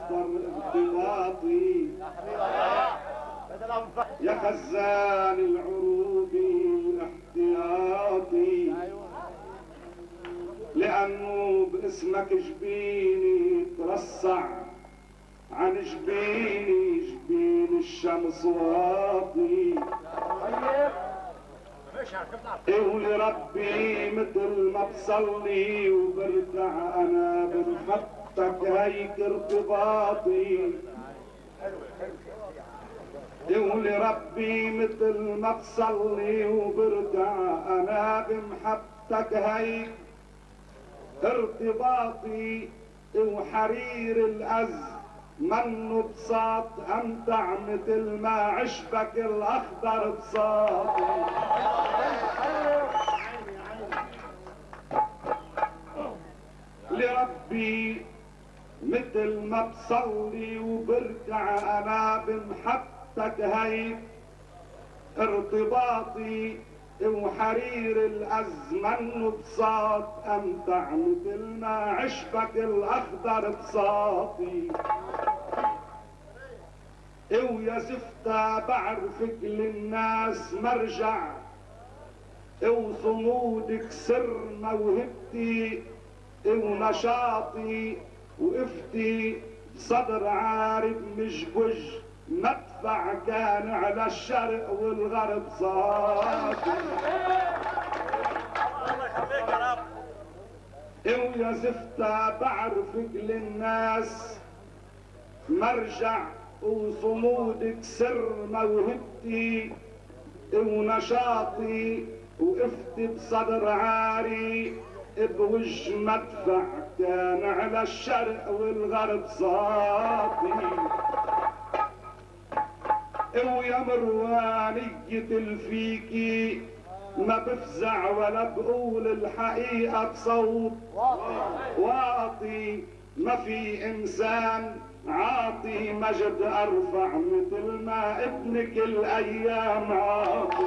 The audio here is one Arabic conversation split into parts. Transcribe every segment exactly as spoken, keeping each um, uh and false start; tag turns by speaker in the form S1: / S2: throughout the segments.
S1: مصدر ارتباطي يا خزان العروض الاحتياطي، لأنه باسمك جبيني ترصع عن جبيني جبين الشمس واطي. ولربي مثل ما بصلي وبرجع انا بمحبتك هيك ارتباطي. ولربي مثل ما بصلي وبرجع انا بمحبتك هيك ارتباطي. وحرير الأز منه بساط امتع مثل ما عشبك الاخضر بساطي. لربي مثل ما بصلي وبرجع انا بمحبتك هيك ارتباطي. وحرير الازمن بساط امتع مثل ما عشبك الاخضر بساطي. ويا زفتا بعرفك للناس مرجع، وصمودك سر موهبتي ونشاطي. وقفتي بصدر عارب مشبج مدفع كان على الشرق والغرب صاطي. ويا زفتا بعرفك للناس مرجع، وصمودك سر موهبتي ونشاطي. وقفتي بصدر عاري بوجه مدفع كان على الشرق والغرب صاطي. ويا مروانية الفيكي ما بفزع ولا بقول الحقيقة بصوت واطي. ما في انسان عاطي مجد ارفع مثل ما ابنك الايام عاطي.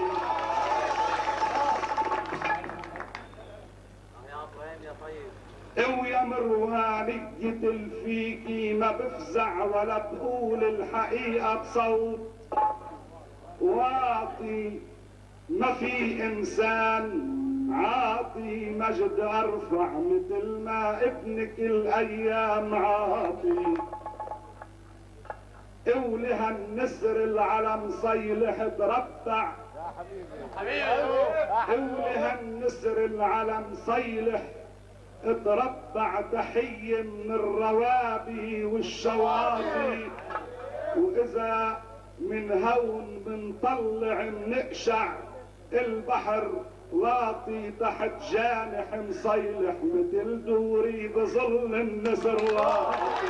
S1: ويا مروانية الفيكي ما بفزع ولا بقول الحقيقة بصوت واطي. ما في انسان عاطي مجد ارفع مثل ما ابنك الايام عاطي. ولها النسر العلم صيلح تربع، ولها النسر العلم صيلح تربع تحية من الروابي والشواطئ. واذا من هون بنطلع منقشع البحر واطي تحت جانح مصيلح مثل دوري بظل النسر واطي.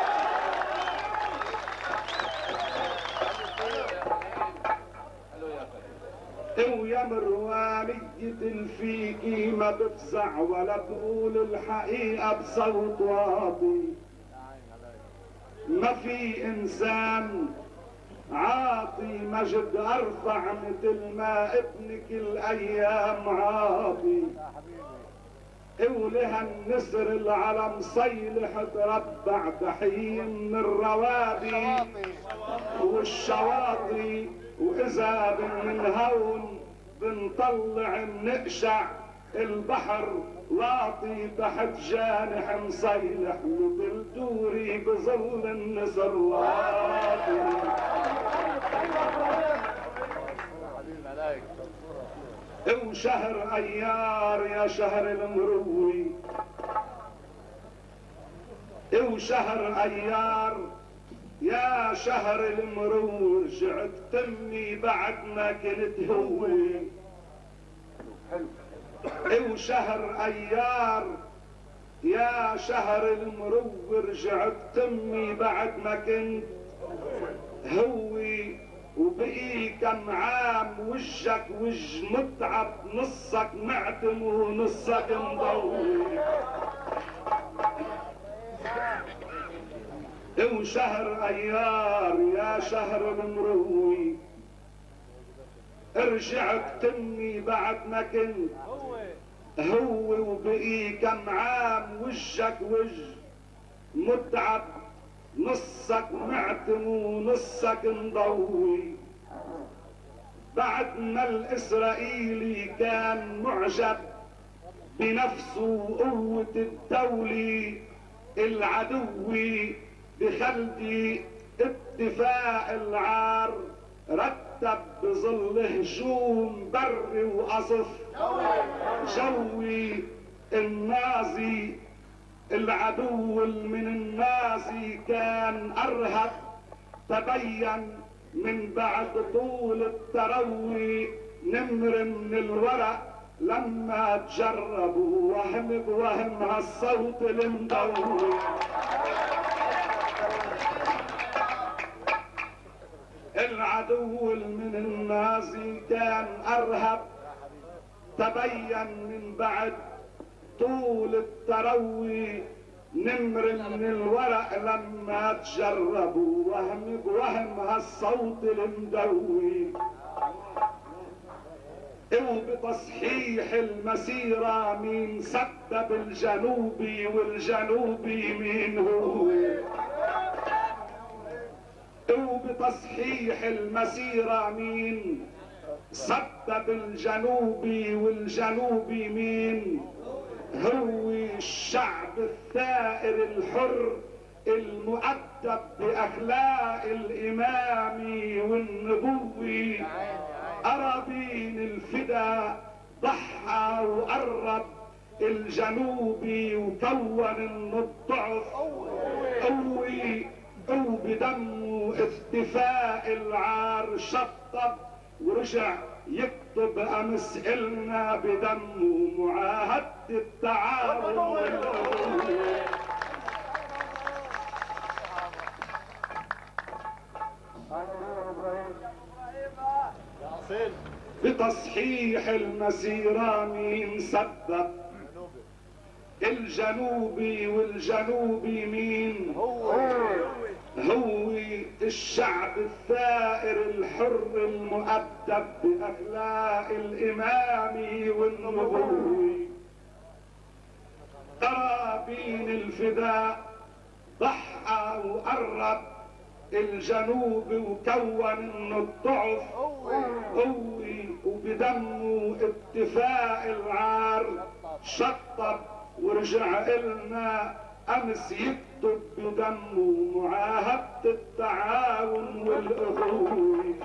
S1: ويا مروانية الفيكي ما بفزع ولا بقول الحقيقة بصوت واطي. ما في انسان عاطي مجد ارفع مثل ما ابنك الايام عاطي. ولها النسر العلم صيلح تربع تحية من الروابي والشواطئ. واذا من هون بنطلع منقشع البحر لاطي تحت جانح مصيلح مثل دوري بظل النسر واطي. وشهر ايار يا شهر المروي، وشهر ايار يا شهر المرور رجعت تمي بعد ما كنت هوي. وشهر ايار يا شهر المرور رجعت تمي بعد ما كنت هوي. وبقي كم عام وجهك وجه متعب، نصك معتم ونصك مضوي. وشهر ايار يا شهر المروي رجعت تمي بعد ما كنت هو. وبقي كم عام وجهك وجه متعب، نصك معتم ونصك مضوي. بعد ما الإسرائيلي كان معجب بنفسه وقوة الدولة، العدوي بخلدي اتفاق العار رتب بظل هجوم بري وقصف جوي. النازي العدو من النازي كان أرهب، تبين من بعد طول التروي نمر من الورق لما تجربوا وهم بوهم هالصوت المضوي. العدو من النازي كان أرهب، تبين من بعد طول التروي نمر من الورق لما تجربوا وهم بوهم هالصوت المدوي. وبتصحيح المسيرة مين سبب الجنوبي والجنوبي مين هو. وبتصحيح المسيرة مين سبب الجنوبي والجنوبي مين هو. الشعب الثائر الحر المؤدب بأخلاق الإمام والنبوي. أرابين الفدا ضحى وقرب الجنوبي وكون الضعف قوي. وبدمه اتفاق العار شطب ورجع يكتب امس إلنا بدمه معاهدة التعاون. بتصحيح المسيرة مين سبب الجنوبي والجنوبي مين هو. هو الشعب الثائر الحر المؤدب بأخلاق الإمام والنبوي. أرابين الفداء ضحى وقرب الجنوب وكون الضعف قوي. وبدمه اتفاق العار شطب ورجع إلنا امس يكتب بدمه معاهدة التعاون والاخوة.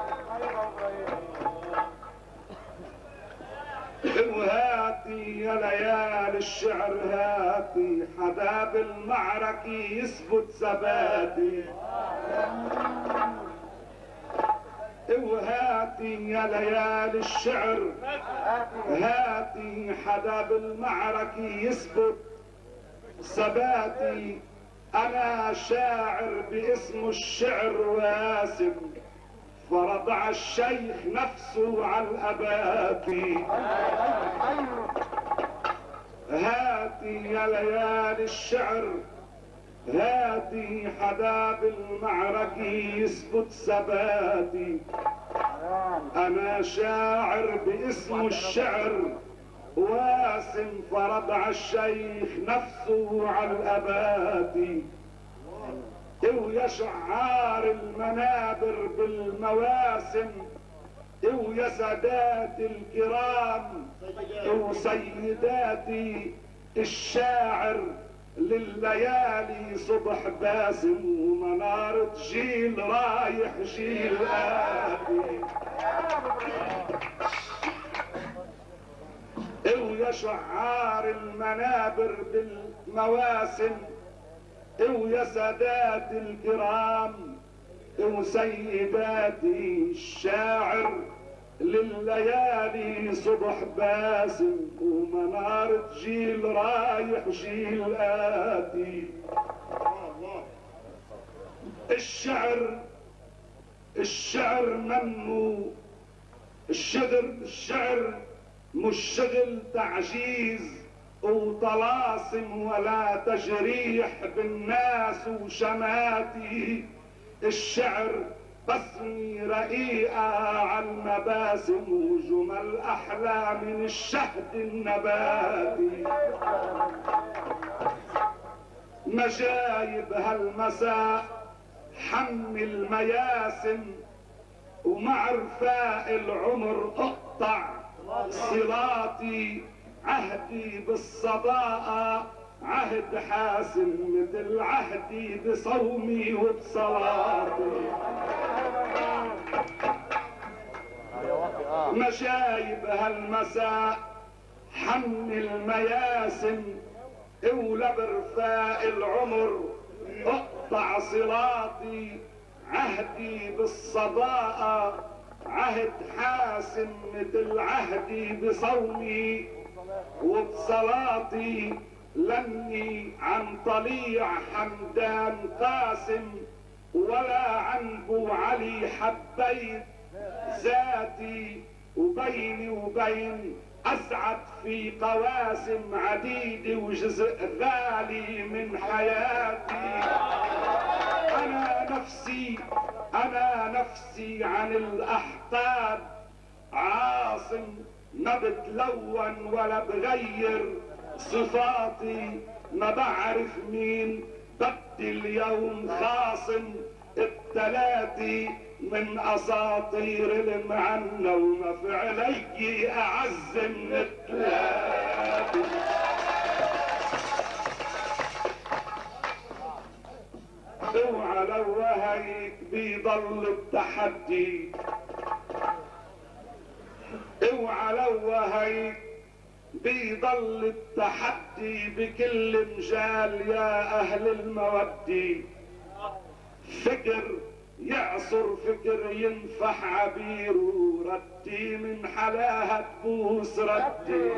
S1: وهاتي يا ليالي الشعر هاتي حباب المعركة يثبت ثباتي. وهاتي يا ليالي الشعر هاتي حباب المعركة يثبت ثباتي. انا شاعر باسم الشعر واسم فرضع الشيخ نفسه على الاباتي. هاتي يا ليالي الشعر هاتي حباب المعركة يثبت ثباتي. انا شاعر باسم الشعر واسم فرضع الشيخ نفسه على الاباتي. ويا شعار المنابر بالمواسم ويا سادات الكرام وسيداتي الشاعر لليالي صبح باسم ومنارة جيل رايح جيل آتي. ويا شعار المنابر بالمواسم ويا سادات الكرام وسيداتي الشاعر لليالي صبح باسم ومنارة جيل رايح جيل آتي. الشعر الشعر منه الشغل الشعر مش شغل تعجيز وطلاسم ولا تجريح بالناس وشماتي. الشعر بسمي رقيقة على المباسم وجمل أحلى من الشهد النباتي. مشايب هالمساء حمل مياسم، ومع رفاق العمر اقطع صلاتي، عهدي بالصداقة عهد حاسم، مثل عهدي بصومي وبصلاتي. مشايب هالمساء حمل مياسم، اولى برفاق العمر اقطع صلاتي، عهدي بالصداقة عهد حاسم، مثل عهدي بصومي وبصلاتي. لاني عن طليع حمدان قاسم، ولا عن بو علي حبيت ذاتي، وبيني وبين اسعد في قواسم عديدة، وجزء غالي من حياتي. انا نفسي انا نفسي عن الاحقاد عاصم، ما بتلون ولا بغير صفاتي، ما بعرف مين بدي اليوم خاصم، التلاتي من اساطير المعنى، وما في علي اعز من التلاتي. اوعى لو هيك بيضل التحدي، اوعى لو هيك بيضل التحدي بكل مجال يا اهل المودي. فكر يعصر فكر ينفح عبيره، ردي من حلاها تبوس ردي.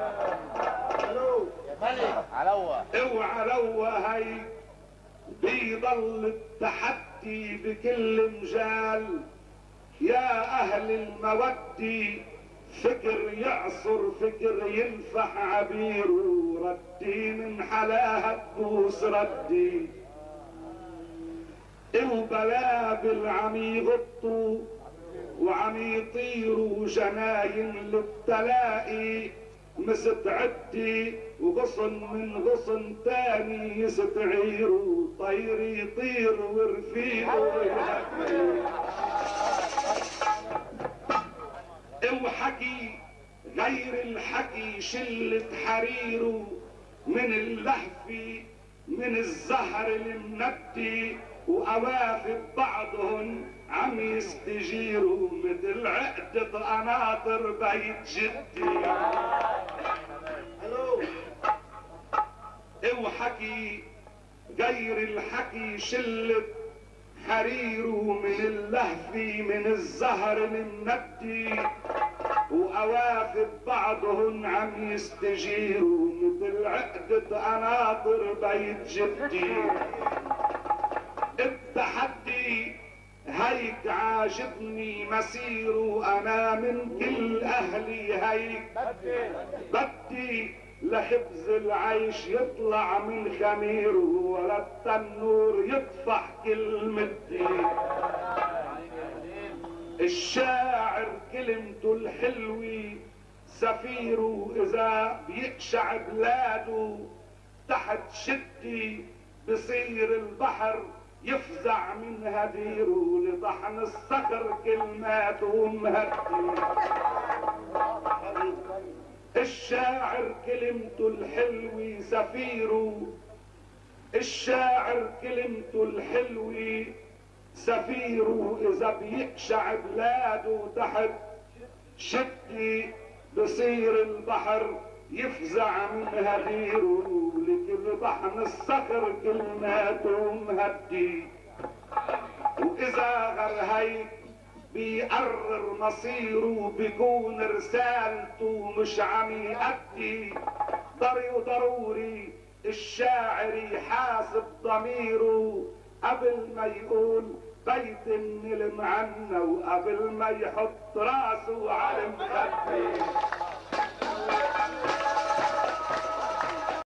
S1: اوعى لو هيك بيضل التحدي بكل مجال يا اهل المودي. فكر يعصر فكر ينفح عبيره، ردي من حلاها تبوس ردي. البلابل عم يغطوا وعم يطيروا جناين للتلاقي، مستعدي وغصن من غصن تاني يستعيروا، طير يطير ورفيقه يهدي. وحكي غير الحكي شلة حريره، من اللهفي من الزهر المندي، وأوافق بعضهن عم يستجيروا، مثل عقدة قناطر بيت جدي. وحكي غير الحكي شلة حريره، من اللهفي من الزهر المندي، وأوافق بعضهن عم يستجيروا، مثل عقدة قناطر بيت جدي. التحدي هيك عاجبني مسيره، انا من كل اهلي هيك بدي لخبز العيش يطلع من خميره، ولا التنور يطفح كلمتي. الشاعر كلمته الحلوة سفيره، اذا بيقشع بلاده تحت شدي، بصير البحر يفزع من هديره، لطحن الصخر كلماته مهدي. الشاعر كلمته الحلوة سفيره، الشاعر كلمته الحلوة سفيره، اذا بيقشع بلاده تحت شدي، بصير البحر يفزع من هديره، لكل طحن الصخر كلماته مهدي. واذا غير هيك بيقرر مصيره، بيكون رسالته مش عم يأدي. ضري وضروري الشاعر يحاسب ضميره، قبل ما يقول بيت من المعنى، وقبل ما يحط راسه على المخدي.